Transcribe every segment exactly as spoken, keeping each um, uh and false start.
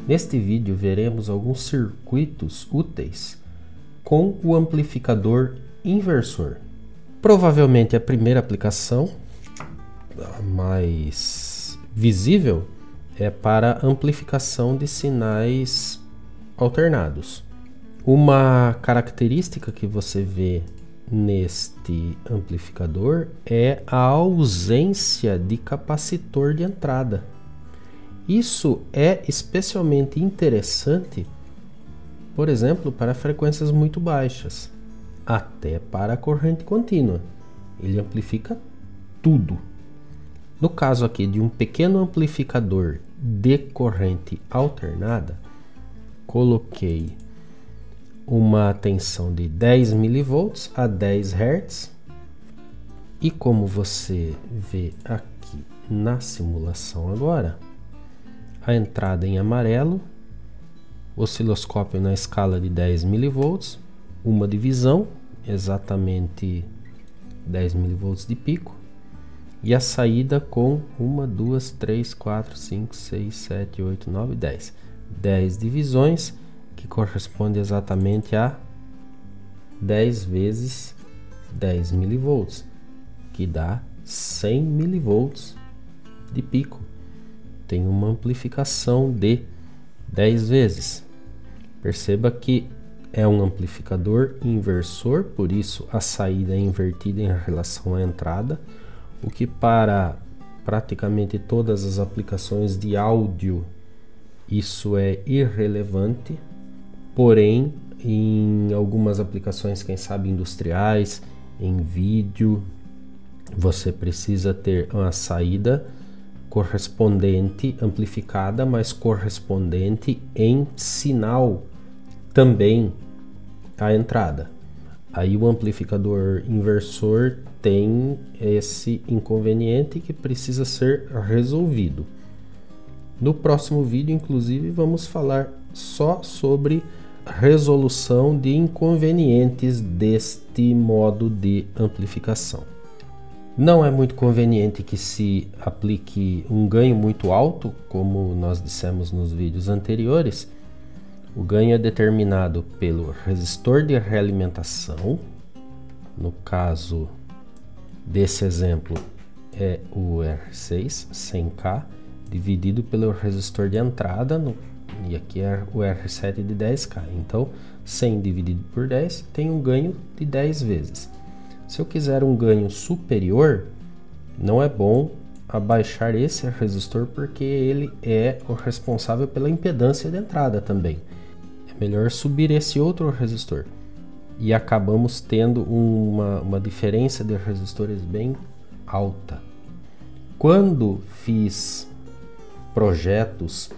Neste vídeo veremos alguns circuitos úteis com o amplificador inversor. Provavelmente a primeira aplicação, a mais visível, é para amplificação de sinais alternados. Uma característica que você vê neste amplificador é a ausência de capacitor de entrada. Isso é especialmente interessante, por exemplo, para frequências muito baixas, até para a corrente contínua. Ele amplifica tudo. No caso aqui de um pequeno amplificador de corrente alternada, coloquei uma tensão de dez milivolts a dez hertz e, como você vê aqui na simulação agora, a entrada em amarelo, osciloscópio na escala de dez milivolts, uma divisão, exatamente dez milivolts de pico, e a saída com uma, duas, três, quatro, cinco, seis, sete, oito, nove, dez. dez divisões, que corresponde exatamente a dez vezes dez milivolts, que dá cem milivolts de pico. Tem uma amplificação de dez vezes. Perceba que é um amplificador inversor, por isso a saída é invertida em relação à entrada, o que para praticamente todas as aplicações de áudio isso é irrelevante, porém em algumas aplicações, quem sabe industriais, em vídeo, você precisa ter uma saída correspondente, amplificada, mas correspondente em sinal também à entrada. Aí o amplificador inversor tem esse inconveniente que precisa ser resolvido. No próximo vídeo, inclusive, vamos falar só sobre resolução de inconvenientes deste modo de amplificação. Não é muito conveniente que se aplique um ganho muito alto, como nós dissemos nos vídeos anteriores. O ganho é determinado pelo resistor de realimentação. No caso desse exemplo é o R seis cem K, dividido pelo resistor de entrada, no, e aqui é o R sete de dez K. Então cem dividido por dez tem um ganho de dez vezes. Se eu quiser um ganho superior, não é bom abaixar esse resistor, porque ele é o responsável pela impedância de entrada também. É melhor subir esse outro resistor. E acabamos tendo uma, uma diferença de resistores bem alta. Quando fiz projetos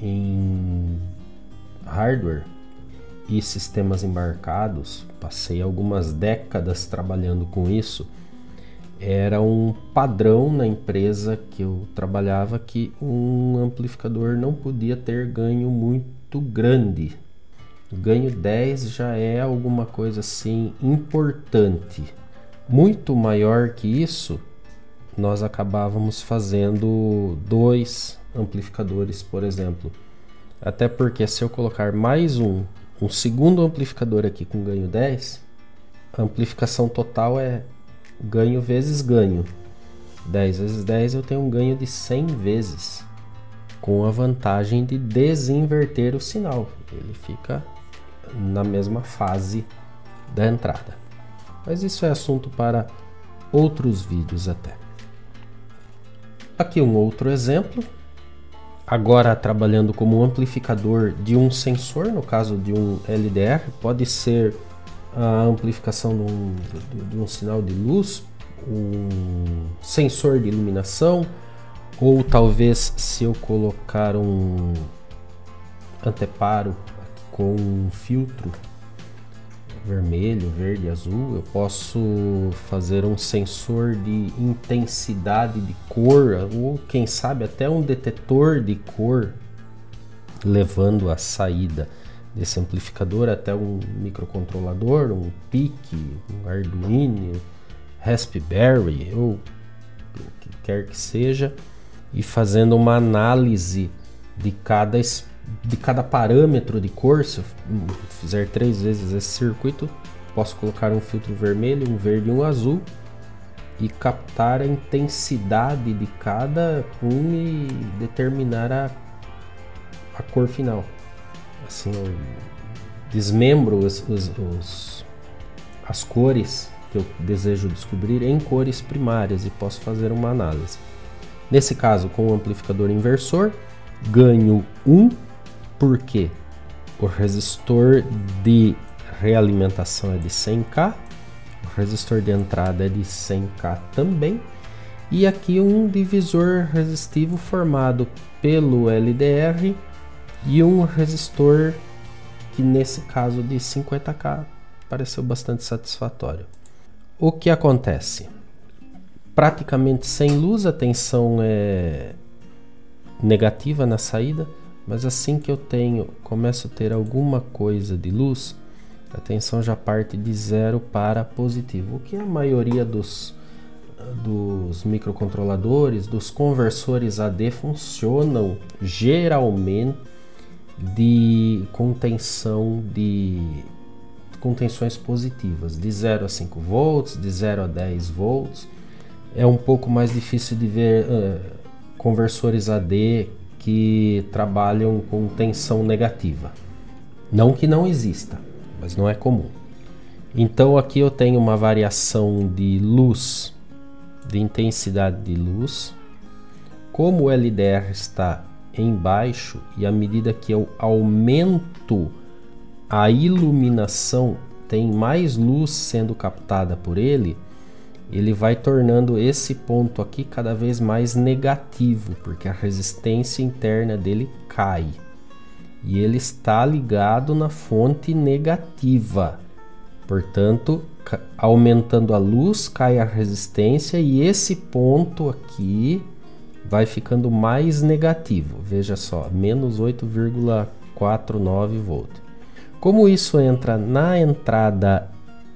em hardware e sistemas embarcados, passei algumas décadas trabalhando com isso, era um padrão na empresa que eu trabalhava que um amplificador não podia ter ganho muito grande. Ganho dez já é alguma coisa assim importante. Muito maior que isso, nós acabávamos fazendo dois amplificadores, por exemplo. Até porque se eu colocar mais um um segundo amplificador aqui com ganho dez, a amplificação total é ganho vezes ganho. dez vezes dez eu tenho um ganho de cem vezes, com a vantagem de desinverter o sinal. Ele fica na mesma fase da entrada. Mas isso é assunto para outros vídeos até. Aqui um outro exemplo. Agora trabalhando como um amplificador de um sensor, no caso de um L D R, pode ser a amplificação de um, de, de um sinal de luz, um sensor de iluminação, ou talvez se eu colocar um anteparo com um filtro vermelho, verde, azul, eu posso fazer um sensor de intensidade de cor, ou quem sabe até um detetor de cor, levando a saída desse amplificador até um microcontrolador, um P I C, um Arduino, Raspberry ou o que quer que seja, e fazendo uma análise de cada de cada parâmetro de cor, se eu fizer três vezes esse circuito, posso colocar um filtro vermelho, um verde e um azul e captar a intensidade de cada um e determinar a, a cor final. Assim, eu desmembro os, os, os, as cores que eu desejo descobrir em cores primárias e posso fazer uma análise. Nesse caso, com o amplificador inversor, ganho um, porque o resistor de realimentação é de cem K, o resistor de entrada é de cem K também, e aqui um divisor resistivo formado pelo L D R e um resistor que nesse caso de cinquenta K pareceu bastante satisfatório. O que acontece? Praticamente sem luz, a tensão é negativa na saída, mas assim que eu tenho, começo a ter alguma coisa de luz, a tensão já parte de zero para positivo, o que a maioria dos, dos microcontroladores, dos conversores A D funcionam geralmente de, com tensão de com tensões positivas, de zero a cinco volts, de zero a dez volts. É um pouco mais difícil de ver uh, conversores A D que trabalham com tensão negativa. Não que não exista, mas não é comum. Então aqui eu tenho uma variação de luz, de intensidade de luz. Como o L D R está embaixo e à medida que eu aumento a iluminação, tem mais luz sendo captada por ele, ele vai tornando esse ponto aqui cada vez mais negativo, porque a resistência interna dele cai. E ele está ligado na fonte negativa. Portanto, aumentando a luz, cai a resistência e esse ponto aqui vai ficando mais negativo. Veja só, menos oito vírgula quarenta e nove volts. Como isso entra na entrada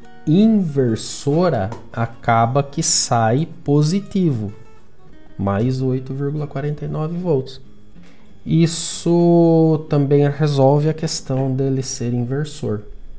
inversora, acaba que sai positivo, mais oito vírgula quarenta e nove volts. Isso também resolve a questão dele ser inversor.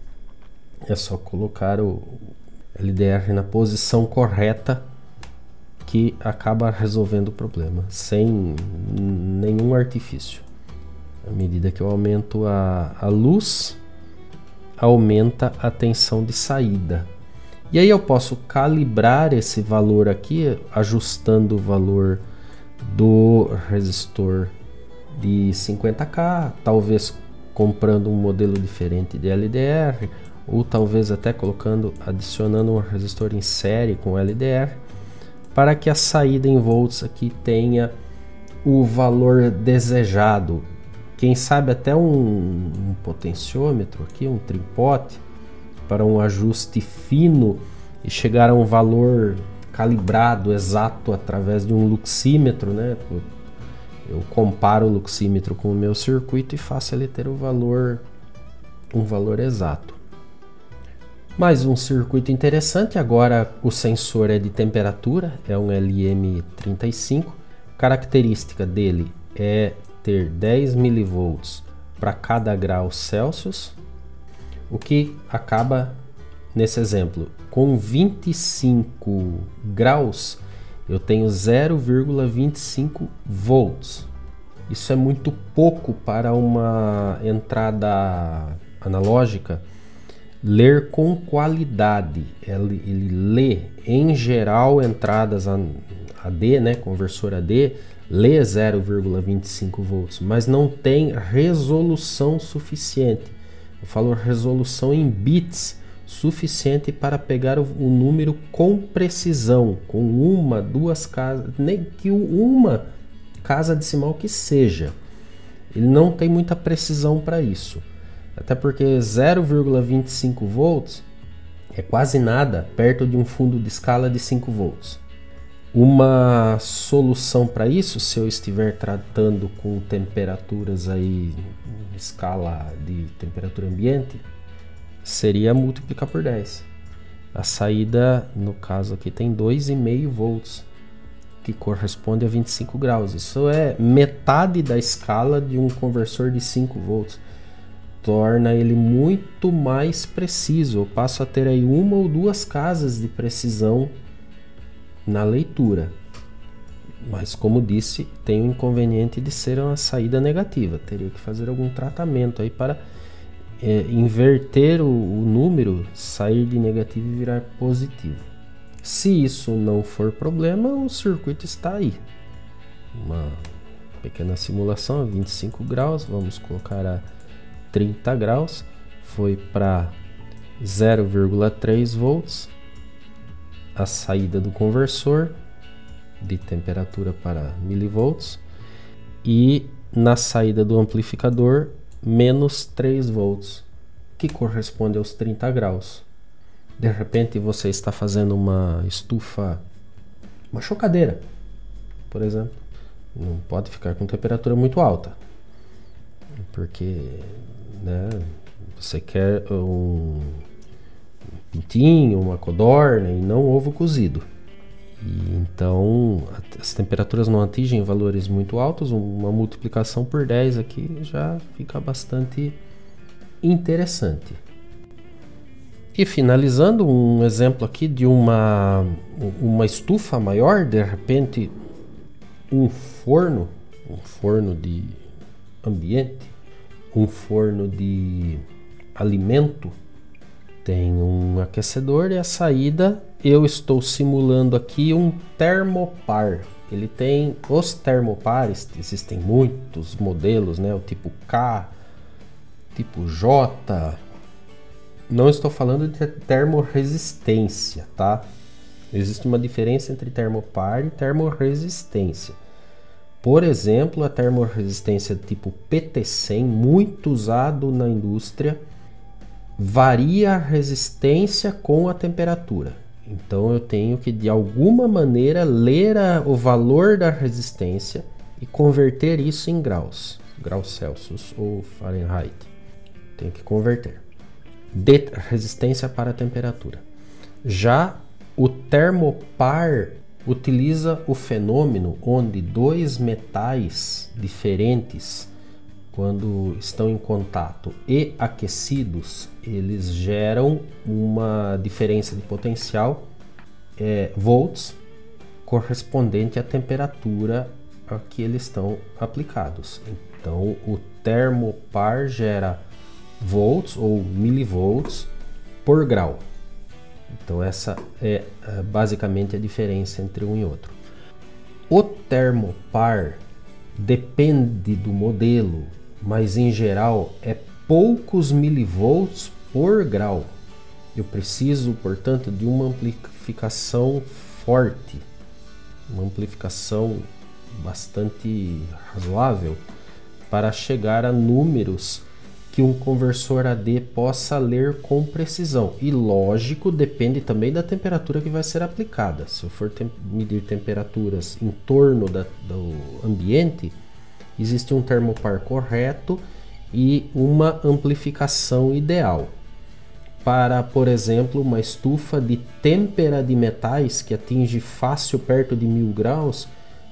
É só colocar o L D R na posição correta que acaba resolvendo o problema, sem nenhum artifício. À medida que eu aumento a, a luz, aumenta a tensão de saída. E aí eu posso calibrar esse valor aqui, ajustando o valor do resistor de cinquenta K, talvez comprando um modelo diferente de L D R, ou talvez até colocando, adicionando um resistor em série com L D R, para que a saída em volts aqui tenha o valor desejado. Quem sabe até um, um potenciômetro aqui, um tripote, para um ajuste fino e chegar a um valor calibrado, exato, através de um luxímetro, né? Eu comparo o luxímetro com o meu circuito e faço ele ter o valor, um valor exato. Mais um circuito interessante, agora o sensor é de temperatura, é um L M trinta e cinco, característica dele é ter dez milivolts para cada grau Celsius, o que acaba, nesse exemplo, com vinte e cinco graus, eu tenho zero vírgula vinte e cinco volts. Isso é muito pouco para uma entrada analógica ler com qualidade. Ele, ele lê, em geral, entradas A D, né, conversor A D, lê zero vírgula vinte e cinco volts, mas não tem resolução suficiente. Eu falo resolução em bits suficiente para pegar o, o número com precisão, com uma, duas casas, nem que uma casa decimal que seja. Ele não tem muita precisão para isso. Até porque zero vírgula vinte e cinco volts é quase nada perto de um fundo de escala de cinco volts. Uma solução para isso, se eu estiver tratando com temperaturas aí, escala de temperatura ambiente, seria multiplicar por dez. A saída, no caso aqui, tem dois vírgula cinco volts. que corresponde a vinte e cinco graus. Isso é metade da escala de um conversor de cinco volts. Torna ele muito mais preciso. Eu passo a ter aí uma ou duas casas de precisão na leitura. Mas, como disse, tem o inconveniente de ser uma saída negativa. Teria que fazer algum tratamento aí para é, inverter o, o número, sair de negativo e virar positivo. Se isso não for problema, o circuito está aí. Uma pequena simulação a vinte e cinco graus, vamos colocar a trinta graus, foi para zero vírgula três volts, a saída do conversor de temperatura para milivolts, e na saída do amplificador menos três volts, que corresponde aos trinta graus. De repente você está fazendo uma estufa, uma chocadeira, por exemplo, não pode ficar com temperatura muito alta, porque, né, você quer um pintinho, uma codorna e não ovo cozido. E então as temperaturas não atingem valores muito altos, uma multiplicação por dez aqui já fica bastante interessante. E finalizando, um exemplo aqui de uma, uma estufa maior, de repente um forno, um forno de ambiente, um forno de alimento, tem um aquecedor e a saída, eu estou simulando aqui um termopar. Ele tem os termopares, existem muitos modelos, né? O tipo K, tipo J. Não estou falando de termorresistência, tá? Existe uma diferença entre termopar e termorresistência. Por exemplo, a termorresistência tipo P T cem, muito usado na indústria, varia a resistência com a temperatura. Então eu tenho que de alguma maneira ler a, o valor da resistência e converter isso em graus, graus Celsius ou Fahrenheit. Tenho que converter de resistência para a temperatura. Já o termopar utiliza o fenômeno onde dois metais diferentes, quando estão em contato e aquecidos, eles geram uma diferença de potencial, é, volts, correspondente à temperatura a que eles estão aplicados. Então, o termopar gera volts ou milivolts por grau. Então, essa é basicamente a diferença entre um e outro. O termopar depende do modelo, mas em geral é poucos milivolts por grau. Eu preciso, portanto, de uma amplificação forte, uma amplificação bastante razoável para chegar a números que um conversor A D possa ler com precisão. E lógico, depende também da temperatura que vai ser aplicada. Se eu for tem- medir temperaturas em torno da, do ambiente, existe um termopar correto e uma amplificação ideal. Para, por exemplo, uma estufa de têmpera de metais que atinge fácil perto de mil graus,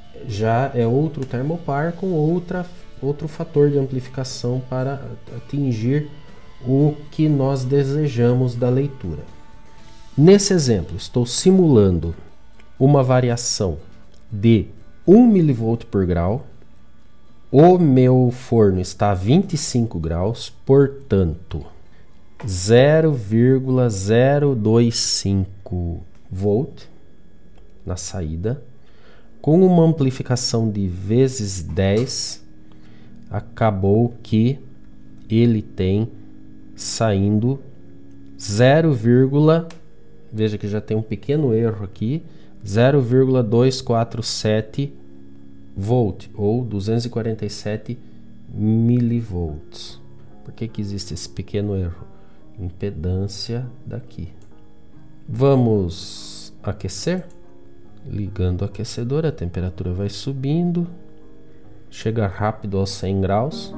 já é outro termopar com outra outro fator de amplificação para atingir o que nós desejamos da leitura. Nesse exemplo, estou simulando uma variação de um milivolt por grau. O meu forno está a vinte e cinco graus, portanto, zero vírgula zero dois cinco volt na saída, com uma amplificação de vezes dez, acabou que ele tem saindo zero, veja que já tem um pequeno erro aqui, zero vírgula duzentos e quarenta e sete volt ou duzentos e quarenta e sete milivolts. Por que que existe esse pequeno erro? Impedância daqui. Vamos aquecer? Ligando o aquecedor, a temperatura vai subindo. Chega rápido aos cem graus.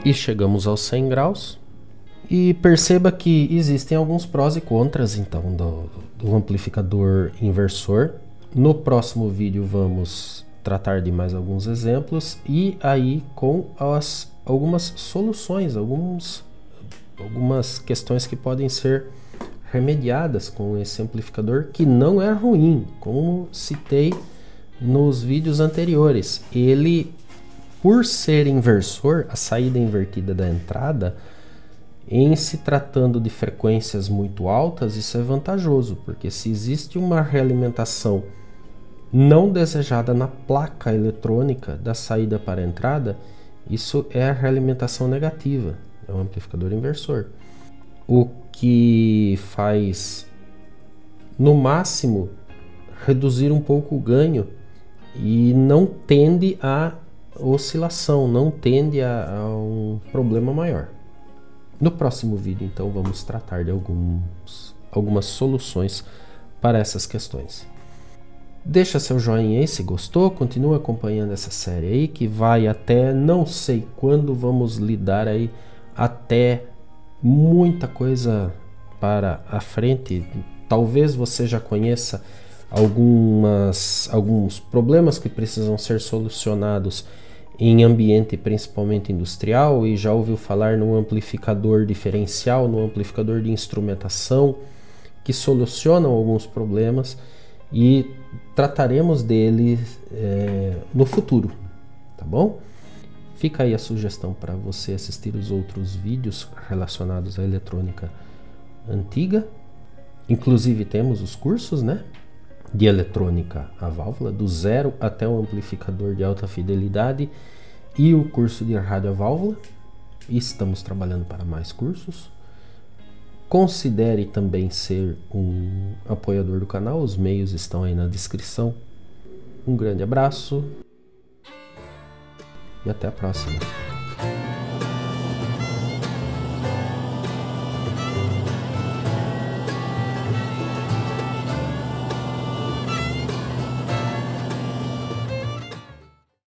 E chegamos aos cem graus. E perceba que existem alguns prós e contras então do, do amplificador inversor. No próximo vídeo vamos tratar de mais alguns exemplos e aí com as, algumas soluções, alguns, algumas questões que podem ser remediadas com esse amplificador, que não é ruim, como citei nos vídeos anteriores. Ele, por ser inversor, a saída invertida da entrada, em se tratando de frequências muito altas, isso é vantajoso, porque se existe uma realimentação não desejada na placa eletrônica da saída para a entrada, isso é a realimentação negativa, é um amplificador inversor. O que faz, no máximo, reduzir um pouco o ganho e não tende a oscilação, não tende a, a um problema maior. No próximo vídeo, então, vamos tratar de alguns, algumas soluções para essas questões. Deixa seu joinha aí se gostou, continua acompanhando essa série aí, que vai até, não sei quando, vamos lidar aí até muita coisa para a frente. Talvez você já conheça algumas, alguns problemas que precisam ser solucionados em ambiente principalmente industrial e já ouviu falar no amplificador diferencial, no amplificador de instrumentação, que solucionam alguns problemas e trataremos dele é, no futuro, tá bom? Fica aí a sugestão para você assistir os outros vídeos relacionados à eletrônica antiga. Inclusive temos os cursos, né, de eletrônica a válvula, do zero até o amplificador de alta fidelidade, e o curso de rádio a válvula. E estamos trabalhando para mais cursos. Considere também ser um apoiador do canal, os meios estão aí na descrição. Um grande abraço e até a próxima.